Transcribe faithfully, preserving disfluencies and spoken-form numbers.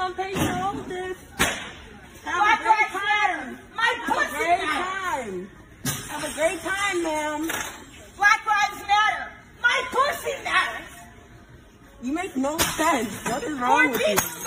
don't pay your oldest. Have Black a great lives matter. time. My Have a pussy great matters. time. Have a great time, ma'am. Black lives matter. My pussy matters. You make no sense. What is wrong Corned with beef you?